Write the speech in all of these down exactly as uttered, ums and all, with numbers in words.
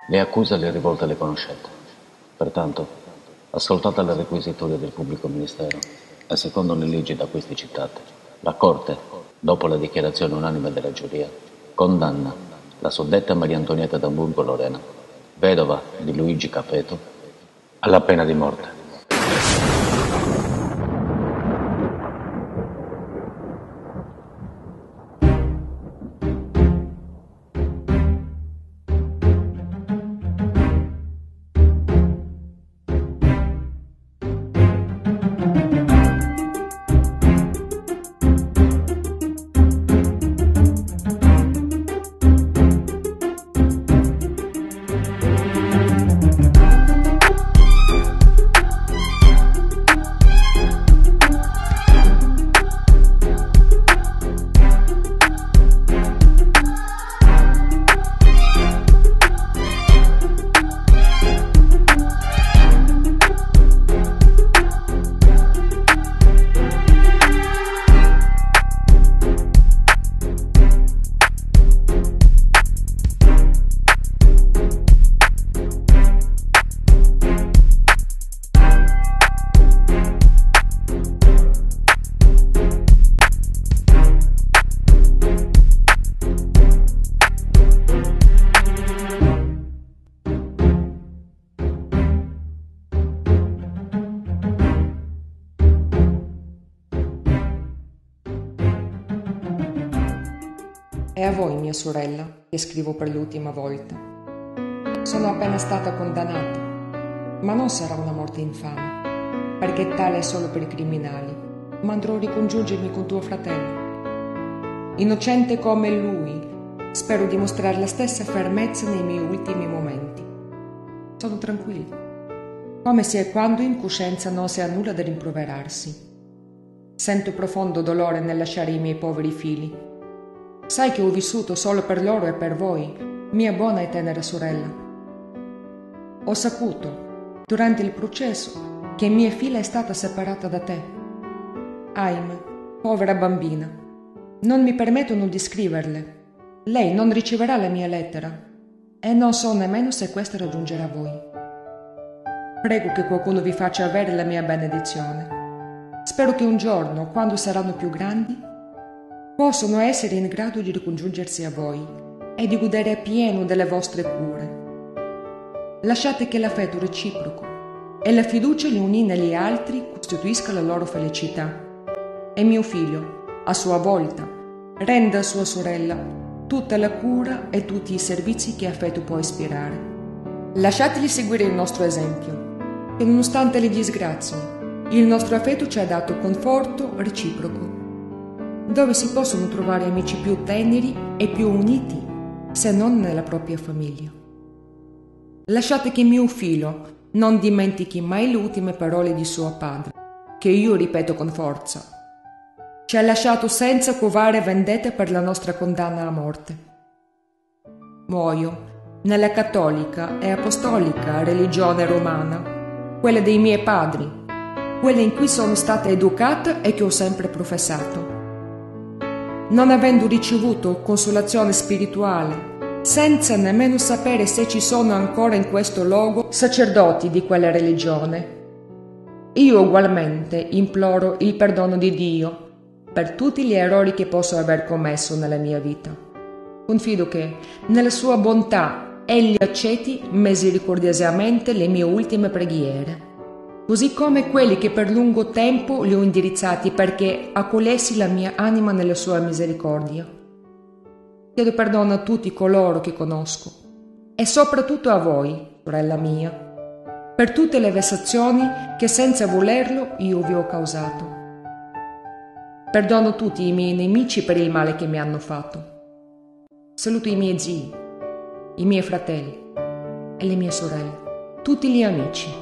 Le accuse e le rivolte le conoscete. Pertanto, ascoltate le requisitorie del pubblico ministero e secondo le leggi da questi citate, la Corte, dopo la dichiarazione unanime della giuria, condanna la suddetta Maria Antonietta d'Amburgo Lorena, vedova di Luigi Capeto, alla pena di morte. È a voi, mia sorella, che scrivo per l'ultima volta. Sono appena stata condannata, ma non sarà una morte infame, perché tale è solo per i criminali, ma andrò a ricongiungermi con tuo fratello. Innocente come lui, spero di mostrare la stessa fermezza nei miei ultimi momenti. Sono tranquilla, come se quando in coscienza non si ha nulla da rimproverarsi. Sento profondo dolore nel lasciare i miei poveri figli. Sai che ho vissuto solo per loro e per voi, mia buona e tenera sorella. Ho saputo, durante il processo, che mia figlia è stata separata da te. Ahimè, povera bambina, non mi permettono di scriverle. Lei non riceverà la mia lettera e non so nemmeno se questa raggiungerà voi. Prego che qualcuno vi faccia avere la mia benedizione. Spero che un giorno, quando saranno più grandi, possono essere in grado di ricongiungersi a voi e di godere appieno delle vostre cure. Lasciate che l'affetto reciproco e la fiducia gli uni negli altri costituisca la loro felicità. E mio figlio, a sua volta, renda a sua sorella tutta la cura e tutti i servizi che affetto può ispirare. Lasciateli seguire il nostro esempio, che nonostante le disgrazie, il nostro affetto ci ha dato conforto reciproco, dove si possono trovare amici più teneri e più uniti, se non nella propria famiglia. Lasciate che mio figlio non dimentichi mai le ultime parole di suo padre, che io ripeto con forza. Ci ha lasciato senza covare vendette per la nostra condanna a morte. Muoio nella cattolica e apostolica religione romana, quella dei miei padri, quella in cui sono stata educata e che ho sempre professato. Non avendo ricevuto consolazione spirituale, senza nemmeno sapere se ci sono ancora in questo luogo sacerdoti di quella religione, io ugualmente imploro il perdono di Dio per tutti gli errori che posso aver commesso nella mia vita. Confido che, nella sua bontà, Egli accetti misericordiosamente le mie ultime preghiere, così come quelli che per lungo tempo li ho indirizzati perché accogliessi la mia anima nella sua misericordia. Chiedo perdono a tutti coloro che conosco e soprattutto a voi, sorella mia, per tutte le vessazioni che senza volerlo io vi ho causato. Perdono tutti i miei nemici per il male che mi hanno fatto. Saluto i miei zii, i miei fratelli e le mie sorelle, tutti gli amici.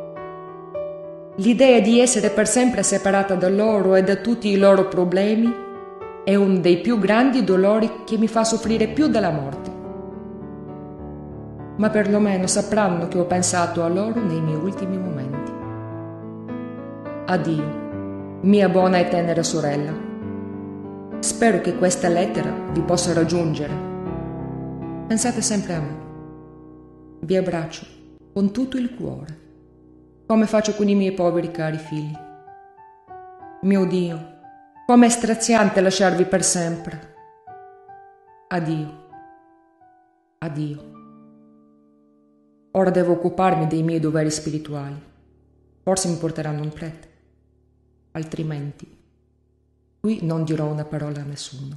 L'idea di essere per sempre separata da loro e da tutti i loro problemi è uno dei più grandi dolori che mi fa soffrire più della morte. Ma perlomeno sapranno che ho pensato a loro nei miei ultimi momenti. Addio, mia buona e tenera sorella. Spero che questa lettera vi possa raggiungere. Pensate sempre a me. vi abbraccio con tutto il cuore, come faccio con i miei poveri cari figli. Mio Dio, com'è straziante lasciarvi per sempre. Addio, addio. Ora devo occuparmi dei miei doveri spirituali. Forse mi porteranno un prete. Altrimenti, qui non dirò una parola a nessuno.